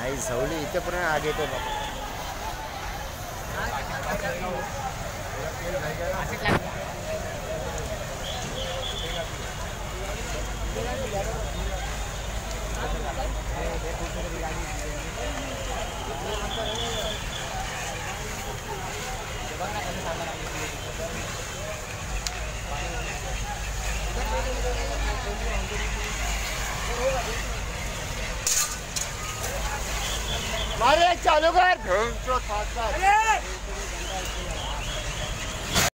आई झवली इथे पण आगे तो मारे चालू कर